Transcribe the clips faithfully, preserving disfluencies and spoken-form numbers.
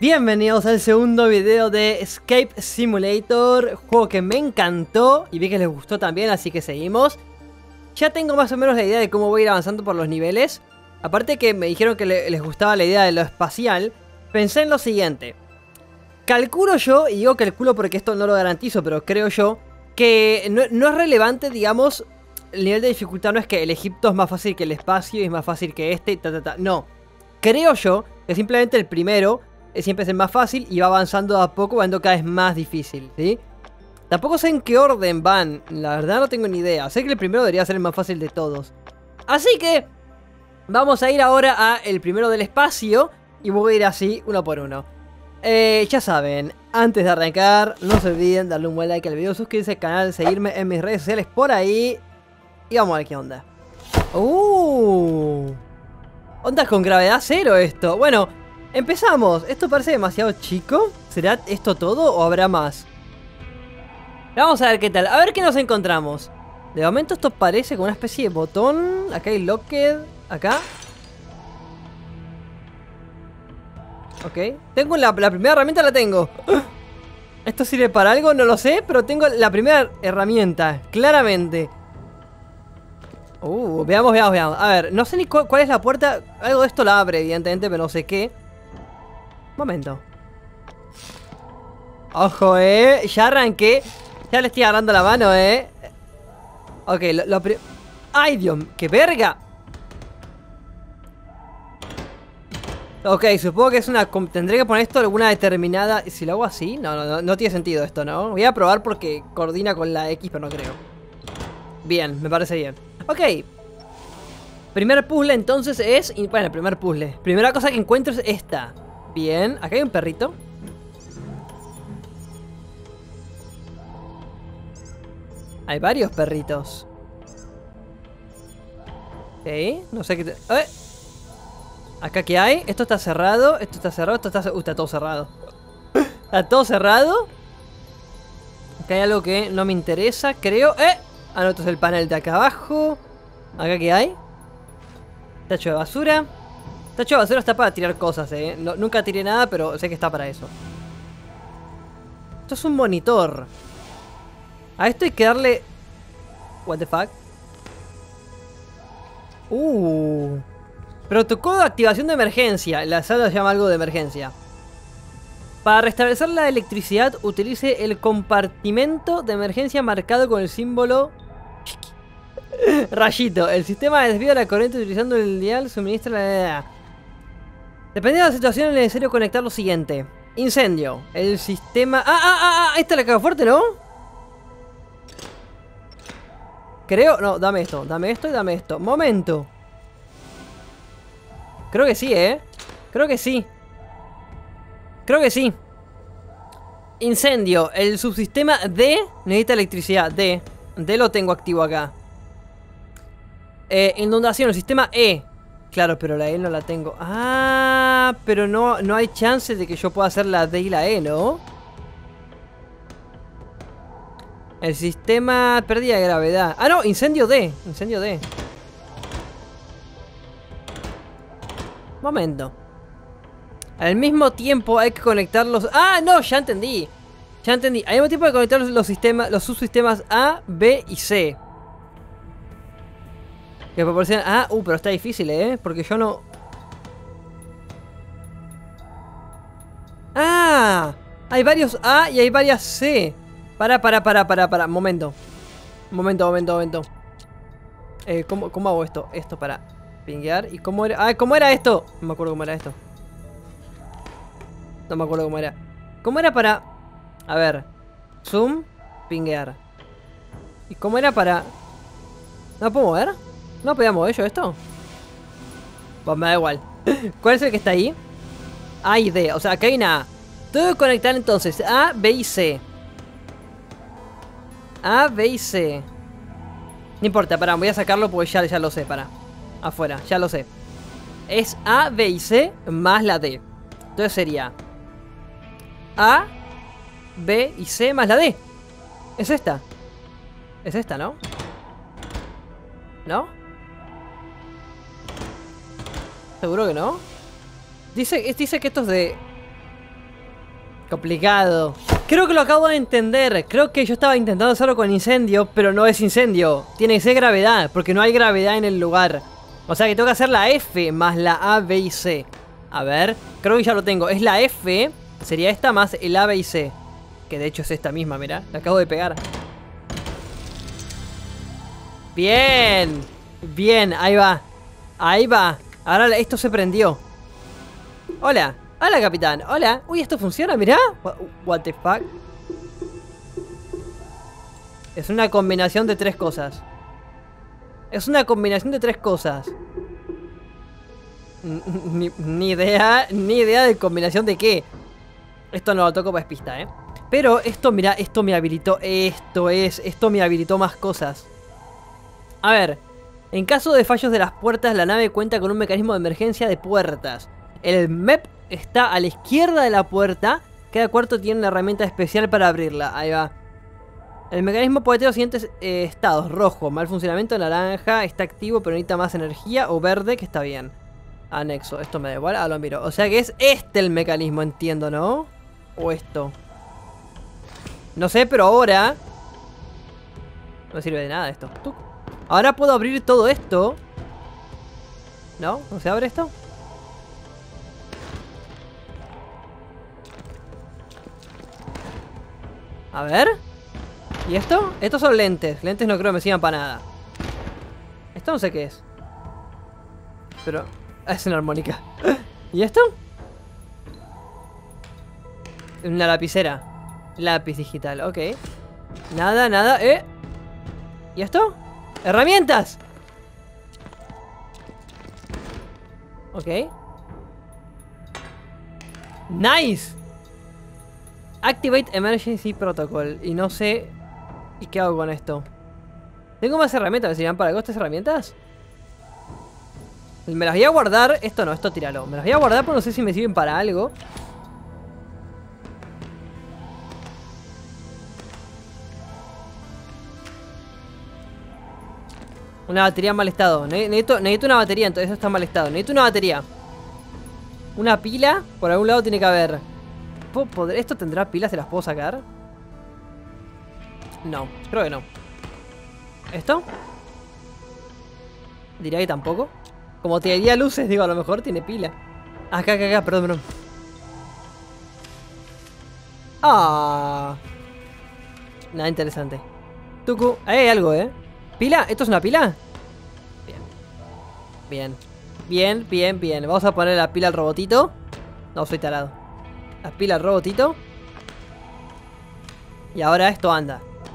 Bienvenidos al segundo video de Escape Simulator, juego que me encantó y vi que les gustó también, así que seguimos. Ya tengo más o menos la idea de cómo voy a ir avanzando por los niveles. Aparte que me dijeron que le, les gustaba la idea de lo espacial, pensé en lo siguiente. Calculo yo, y digo calculo porque esto no lo garantizo, pero creo yo, que no, no es relevante, digamos, el nivel de dificultad no es que el Egipto es más fácil que el espacio y es más fácil que este y ta ta ta. No, creo yo que simplemente el primero siempre es el más fácil y va avanzando a poco, va siendo cada vez más difícil, ¿sí? Tampoco sé en qué orden van, la verdad no tengo ni idea. Sé que el primero debería ser el más fácil de todos. Así que vamos a ir ahora a el primero del espacio y voy a ir así, uno por uno. Eh, ya saben, antes de arrancar, no se olviden darle un buen like al video, suscribirse al canal, seguirme en mis redes sociales por ahí. Y vamos a ver qué onda. Uh, Onda con gravedad cero esto. Bueno, empezamos. Esto parece demasiado chico. ¿Será esto todo o habrá más? Vamos a ver qué tal. A ver qué nos encontramos. De momento esto parece como una especie de botón. Acá hay locked. Acá. Ok. Tengo la, la primera herramienta, la tengo. ¿Esto sirve para algo? No lo sé. Pero tengo la primera herramienta. Claramente. Uh, veamos, veamos, veamos. A ver, no sé ni cu cuál es la puerta. Algo de esto la abre, evidentemente, pero no sé qué. Momento. Ojo, eh. Ya arranqué. Ya le estoy agarrando la mano, eh. Ok, lo, lo pri... ¡Ay, Dios! ¡Qué verga! Ok, supongo que es una... Tendré que poner esto alguna determinada... Si lo hago así... No, no, no, no tiene sentido esto, ¿no? Voy a probar porque coordina con la X, pero no creo. Bien, me parece bien. Ok. Primer puzzle entonces es... Bueno, el primer puzzle. Primera cosa que encuentro es esta. Bien, acá hay un perrito. Hay varios perritos. Ok, no sé qué... Te... ¡Eh! ¿Acá qué hay? Esto está cerrado, esto está cerrado, esto está... Uh, está todo cerrado. Está todo cerrado. Acá hay algo que no me interesa, creo. ¡Eh! Ah, no, esto es el panel de acá abajo. ¿Acá qué hay? Tacho de basura. Tacho de basura está para tirar cosas, eh. No, nunca tiré nada, pero sé que está para eso. Esto es un monitor. A esto hay que darle... What the fuck. Uh. Protocolo de activación de emergencia. La sala se llama algo de emergencia. Para restablecer la electricidad, utilice el compartimento de emergencia marcado con el símbolo... Rayito. El sistema de desvío de la corriente utilizando el dial suministra la... Dependiendo de la situación es necesario conectar lo siguiente. Incendio. El sistema... ¡Ah, ah, ah! ah! Esta es la caja fuerte, ¿no? Creo... No, dame esto. Dame esto y dame esto. Momento. Creo que sí, ¿eh? Creo que sí. Creo que sí. Incendio. El subsistema D necesita electricidad. D. D lo tengo activo acá. Eh, inundación. El sistema E. Claro, pero la E no la tengo. Ah, pero no, no hay chance de que yo pueda hacer la D y la E, ¿no? El sistema... Pérdida de gravedad. Ah, no, incendio D. Incendio D. Momento. Al mismo tiempo hay que conectar los... ¡Ah, no! Ya entendí. Ya entendí. Al mismo tiempo hay que conectar los, los, sistemas, los subsistemas A, B y C. Que proporcionan... Ah, uh, pero está difícil, ¿eh? Porque yo no... ¡Ah! Hay varios A y hay varias C. Para, para, para, para, para. Momento. Momento, momento, momento. Eh, ¿cómo, ¿Cómo hago esto? Esto para pinguear. ¿Y cómo era? Ah, ¿cómo era esto? No me acuerdo cómo era esto. No me acuerdo cómo era. ¿Cómo era para...? A ver. Zoom. Pinguear. ¿Y cómo era para...? ¿No puedo mover? ¿No podía mover yo esto? Pues me da igual. ¿Cuál es el que está ahí? A y D. O sea, acá hay una A. Tengo que conectar entonces A, B y C. A, B y C. No importa, pará, voy a sacarlo porque ya, ya lo sé, pará. Afuera, ya lo sé. Es A, B y C más la D. Entonces sería A, B y C más la D. Es esta. Es esta, ¿no? ¿No? ¿Seguro que no? Dice, dice que esto es de... Complicado. Creo que lo acabo de entender. Creo que yo estaba intentando hacerlo con incendio, pero no es incendio. Tiene que ser gravedad, porque no hay gravedad en el lugar. O sea que tengo que hacer la F más la A, B y C. A ver, creo que ya lo tengo. Es la F, sería esta más el A, B y C. Que de hecho es esta misma, mirá. La acabo de pegar. Bien. Bien, ahí va. Ahí va. Ahora esto se prendió. Hola. Hola, capitán. Hola. Uy, esto funciona, mirá. What the fuck. Es una combinación de tres cosas. Es una combinación de tres cosas. Ni, ni idea. Ni idea de combinación de qué. Esto no lo toco para despista, eh. Pero esto, mirá, esto me habilitó. Esto es. Esto me habilitó más cosas. A ver. En caso de fallos de las puertas, la nave cuenta con un mecanismo de emergencia de puertas. El M E P está a la izquierda de la puerta. Cada cuarto tiene una herramienta especial para abrirla. Ahí va. El mecanismo puede tener los siguientes eh, estados. Rojo, mal funcionamiento. Naranja, está activo pero necesita más energía. O verde, que está bien. Anexo, esto me da igual. Ah, lo miro. O sea que es este el mecanismo, entiendo, ¿no? O esto. No sé, pero ahora... No me sirve de nada esto. ¡Tuc! Ahora puedo abrir todo esto. ¿No? ¿No se abre esto? A ver. ¿Y esto? Estos son lentes. Lentes no creo que me sirvan para nada. Esto no sé qué es. Pero... es una armónica. ¿Y esto? Una lapicera. Lápiz digital, ok. Nada, nada, eh. ¿Y esto? ¡Herramientas! Ok. ¡Nice! Activate Emergency Protocol. Y no sé... ¿Y qué hago con esto? Tengo más herramientas. ¿Me sirven para algo estas herramientas? Me las voy a guardar. Esto no, esto tíralo. Me las voy a guardar pero no sé si me sirven para algo. Una batería en mal estado. Necesito, necesito una batería, entonces eso está en mal estado. Necesito una batería. Una pila. Por algún lado tiene que haber. ¿Esto tendrá pilas? ¿Se las puedo sacar? No, creo que no. ¿Esto? Diría que tampoco. Como tiraría luces, digo, a lo mejor tiene pila. Acá, acá, acá, perdón, perdón. Ah. Nada interesante. Tucu. Ahí hay algo, ¿eh? ¿Pila? ¿Esto es una pila? Bien. Bien. Bien, bien, bien. Vamos a poner la pila al robotito. No, soy tarado. La pila al robotito. Y ahora esto anda.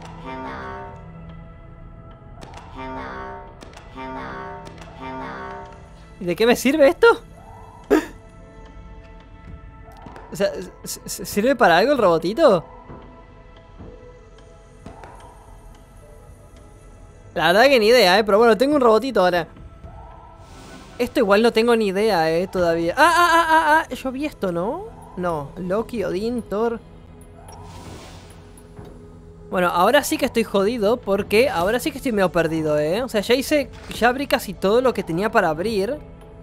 ¿Y de qué me sirve esto? O sea, ¿sirve para algo el robotito? La verdad que ni idea, eh. Pero bueno, tengo un robotito ahora. Esto igual no tengo ni idea, eh, todavía. ¡Ah, ah, ah, ah! ah! Yo vi esto, ¿no? No. Loki, Odín, Thor. Bueno, ahora sí que estoy jodido porque ahora sí que estoy medio perdido, ¿eh? O sea, ya hice... Ya abrí casi todo lo que tenía para abrir.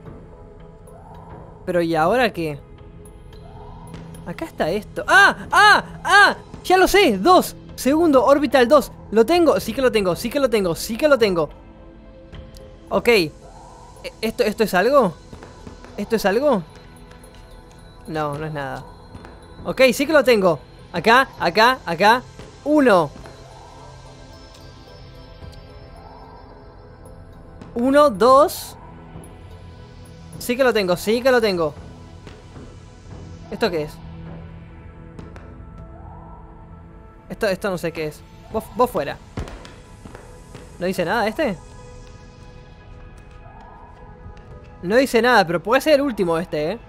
Pero ¿y ahora qué? Acá está esto. ¡Ah! ¡Ah! ¡Ah! ¡Ya lo sé! ¡Dos! Segundo, Orbital dos. Lo tengo. Sí que lo tengo. Sí que lo tengo. Sí que lo tengo. Ok. ¿Esto, esto es algo? ¿Esto es algo? No, no es nada. Ok, sí que lo tengo. Acá, acá, acá. Uno. Uno, dos. Sí que lo tengo, sí que lo tengo. ¿Esto qué es? Esto, esto no sé qué es. Vos, vos fuera. ¿No dice nada este? No dice nada, pero puede ser el último este, ¿eh?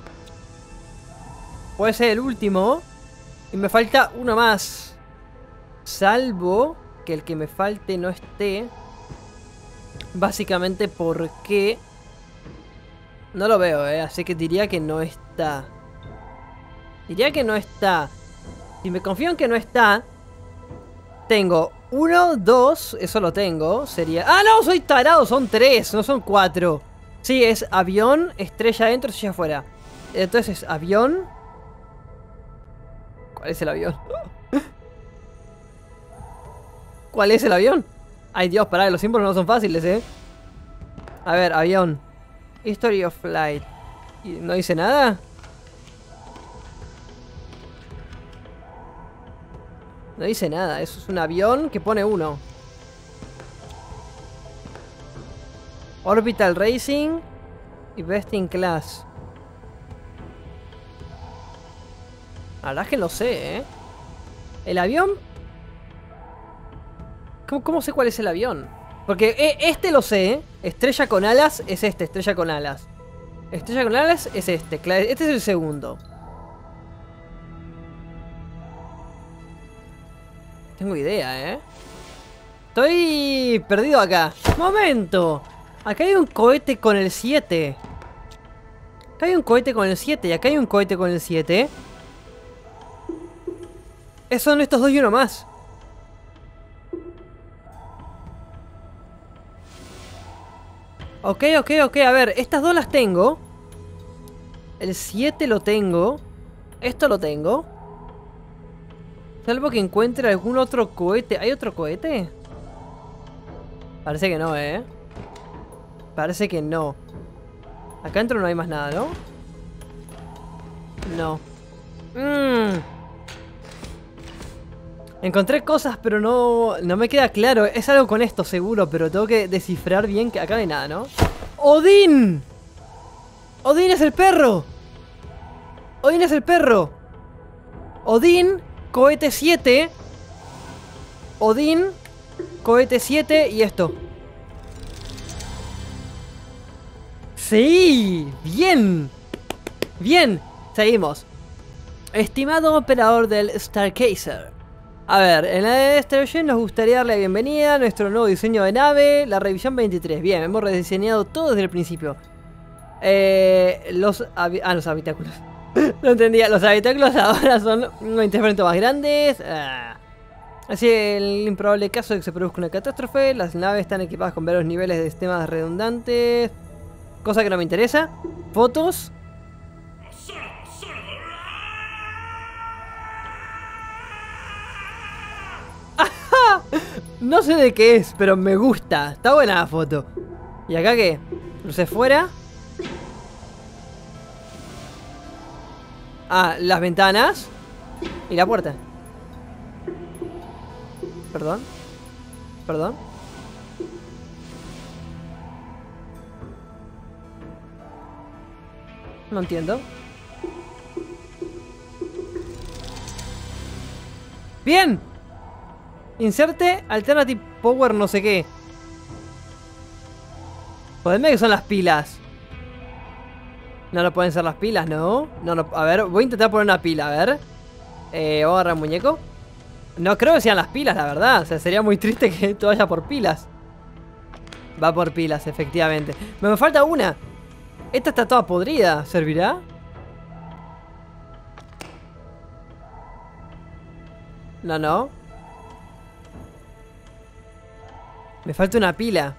Puede ser el último. Y me falta uno más. Salvo que el que me falte no esté. Básicamente porque... No lo veo, ¿eh? Así que diría que no está. Diría que no está. Si me confío en que no está... Tengo uno, dos... Eso lo tengo. Sería... ¡Ah, no! Soy tarado. Son tres, no son cuatro. Sí, es avión, estrella adentro, estrella afuera. Entonces es avión... ¿Cuál es el avión? ¿Cuál es el avión? Ay Dios, pará, los símbolos no son fáciles, eh. A ver, avión. History of flight. ¿Y no dice nada? No dice nada, eso es un avión que pone uno. Orbital Racing y Best in Class. La verdad es que no sé, ¿eh? ¿El avión? ¿Cómo, cómo sé cuál es el avión? Porque eh, este lo sé, ¿eh? Estrella con alas es este, estrella con alas. Estrella con alas es este, este es el segundo. Tengo idea, ¿eh? Estoy perdido acá. ¡Momento! Acá hay un cohete con el siete. Acá hay un cohete con el siete y acá hay un cohete con el siete. Son estos dos y uno más. Ok, ok, ok. A ver, estas dos las tengo. El siete lo tengo. Esto lo tengo. Salvo que encuentre algún otro cohete. ¿Hay otro cohete? Parece que no, ¿eh? Parece que no. Acá dentro no hay más nada, ¿no? No. Mmm. Encontré cosas, pero no, no me queda claro. Es algo con esto, seguro, pero tengo que descifrar bien que acá no hay nada, ¿no? ¡Odín! ¡Odín es el perro! ¡Odín es el perro! Odín, cohete siete. Odín, cohete siete y esto. ¡Sí! ¡Bien! ¡Bien! Seguimos. Estimado operador del Stargazer. A ver, en la de Starship nos gustaría darle la bienvenida a nuestro nuevo diseño de nave, la revisión veintitrés. Bien, hemos rediseñado todo desde el principio. Eh, los, ah, los habitáculos. No entendía, los habitáculos ahora son un interferente más grandes. Ah. Así, en el improbable caso de que se produzca una catástrofe, las naves están equipadas con varios niveles de sistemas redundantes. Cosa que no me interesa. Fotos. No sé de qué es, pero me gusta. Está buena la foto. ¿Y acá qué? Luces fuera. Ah, las ventanas. Y la puerta. Perdón. Perdón. No entiendo. ¡Bien! Inserte Alternative Power no sé qué. Jodeme que son las pilas. No, no pueden ser las pilas, ¿no? No, no. A ver, voy a intentar poner una pila, a ver. Eh, vamos a agarrar el muñeco. No creo que sean las pilas, la verdad. O sea, sería muy triste que esto vaya por pilas. Va por pilas, efectivamente. Me falta una. Esta está toda podrida. ¿Servirá? No, no. Me falta una pila.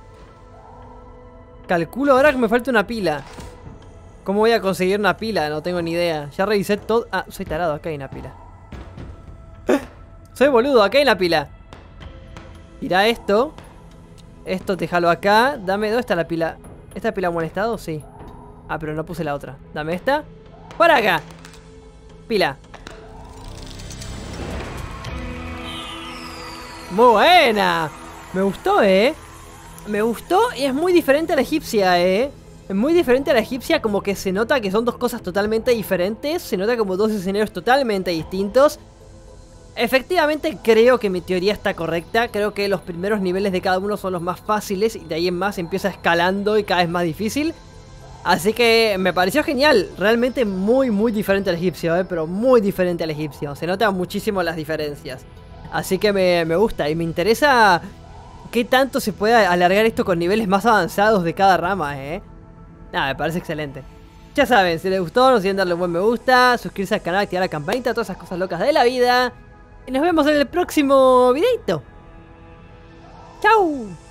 Calculo ahora que me falta una pila. ¿Cómo voy a conseguir una pila? No tengo ni idea. Ya revisé todo. Ah, soy tarado. Acá hay una pila. Soy boludo. Acá hay una pila. Mirá esto. Esto te jalo acá. Dame. ¿Dónde está la pila? ¿Esta pila en buen estado? Sí. Ah, pero no puse la otra. Dame esta. ¡Para acá! Pila. ¡Muy buena! Me gustó, ¿eh? Me gustó y es muy diferente a la egipcia, ¿eh? Es muy diferente a la egipcia, como que se nota que son dos cosas totalmente diferentes. Se nota como dos escenarios totalmente distintos. Efectivamente creo que mi teoría está correcta. Creo que los primeros niveles de cada uno son los más fáciles y de ahí en más empieza escalando y cada vez más difícil. Así que me pareció genial. Realmente muy muy diferente al egipcio, ¿eh? Pero muy diferente al egipcio. Se notan muchísimo las diferencias. Así que me, me gusta y me interesa qué tanto se puede alargar esto con niveles más avanzados de cada rama, ¿eh? Nada, me parece excelente. Ya saben, si les gustó, no olviden darle un buen me gusta, suscribirse al canal, activar la campanita, todas esas cosas locas de la vida. Y nos vemos en el próximo videito. ¡Chao!